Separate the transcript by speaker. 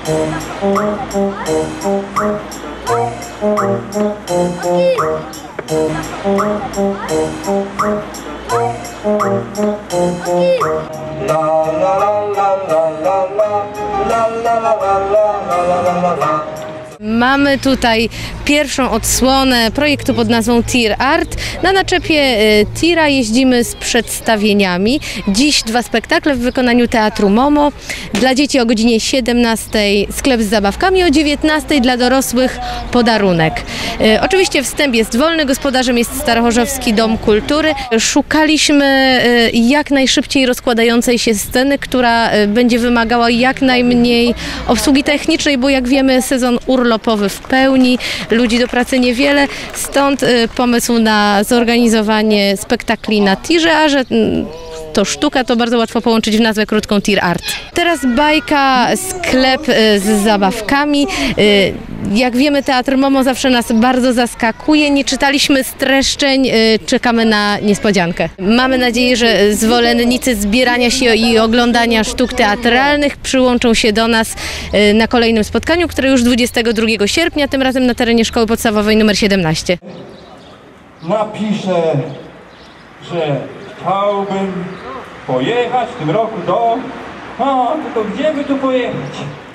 Speaker 1: Mamy tutaj pierwszą odsłonę projektu pod nazwą Tir Art. Na naczepie tira jeździmy z przedstawieniami. Dziś 2 spektakle w wykonaniu Teatru Momo. Dla dzieci o godzinie 17 sklep z zabawkami, o 19 dla dorosłych podarunek. Oczywiście wstęp jest wolny, gospodarzem jest Starochorzowski Dom Kultury. Szukaliśmy jak najszybciej rozkładającej się sceny, która będzie wymagała jak najmniej obsługi technicznej, bo jak wiemy sezon urlopowy w pełni, ludzi do pracy niewiele, stąd pomysł na zorganizowanie spektakli na tirze, a że to sztuka, to bardzo łatwo połączyć w nazwę krótką Tir Art. Teraz bajka, sklep z zabawkami. Jak wiemy, Teatr Momo zawsze nas bardzo zaskakuje. Nie czytaliśmy streszczeń, czekamy na niespodziankę. Mamy nadzieję, że zwolennicy zbierania się i oglądania sztuk teatralnych przyłączą się do nas na kolejnym spotkaniu, które już 22 sierpnia, tym razem na terenie Szkoły Podstawowej nr 17.
Speaker 2: Napiszę, że chciałbym pojechać w tym roku do... tylko gdzie by tu pojechać?